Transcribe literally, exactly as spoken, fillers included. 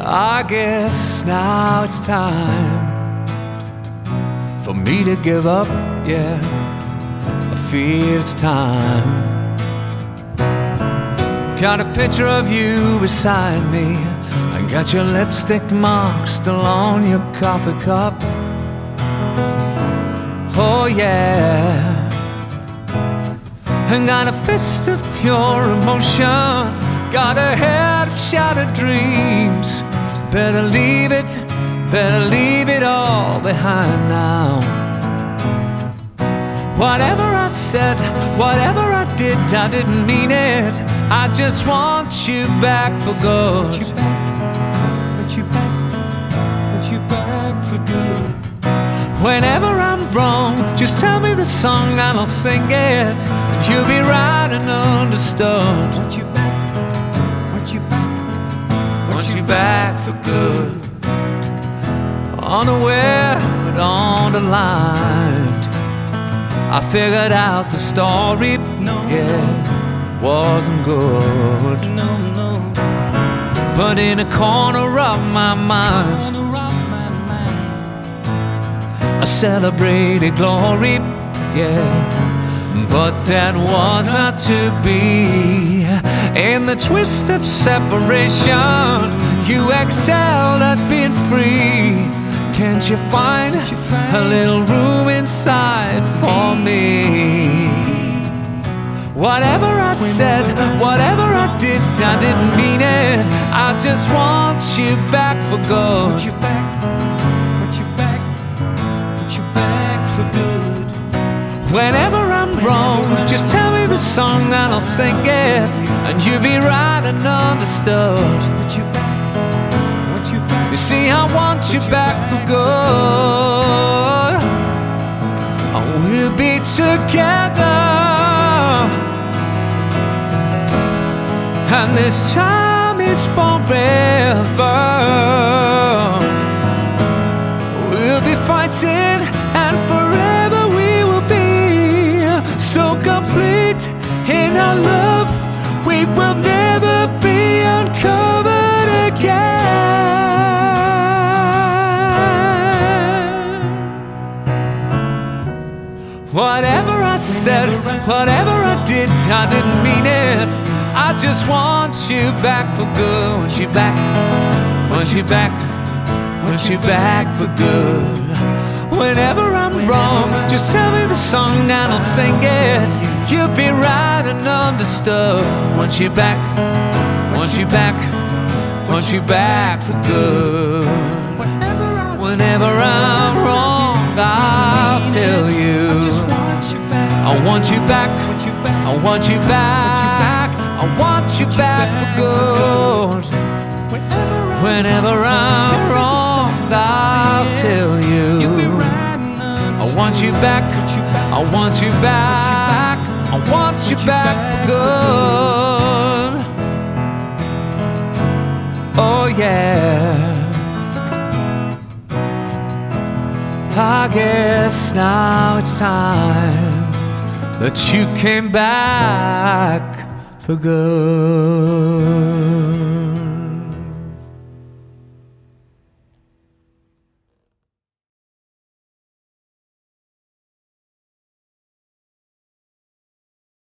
I guess now it's time for me to give up, yeah, I feel it's time. Got a picture of you beside me, and got your lipstick mark still on your coffee cup. Oh yeah. And got a fist of pure emotion, got a head of shattered dreams. Better leave it, better leave it all behind now. Whatever I said, whatever I did, I didn't mean it. I just want you back for good. Want you back, want you back, want you back for good. Whenever I'm wrong, just tell me the song and I'll sing it, and you'll be right and understood. Want you back, want you back, want you back for good. Unaware but underlined, I figured out the story, no, yeah, wasn't good. No, no. But in a corner of my mind, I celebrated glory, yeah, but that was not to be. In the twist of separation, you excelled at being free. Can't you find a little room inside for me? Whatever I said, whatever I did, I didn't mean it. I just want you back for good. Want you back, want you back, want you back for good. Whenever I'm wrong, just tell me the song and I'll sing it, and you'll be right and understood. Want you back, want you back. You see, I want you back for good. We'll be together, and this time is forever. We'll be fighting, and forever we will be so complete in our love. We will never be uncovered again. Whatever I said, whatever I did, I didn't mean it. I just want you back for good. Want you back, want you back, want you back for good. Whenever I'm wrong, just tell me the song and I'll sing it. You'll be right and understood. Want you back, want you back, want you back for good. Whenever I'm wrong, I'll tell you. I want you back, I want you back, I want you back for good. Whenever I'm wrong, I'll tell you. I want you back, I want you back, I want you back for good. Oh yeah. I guess now it's time that you came back for good.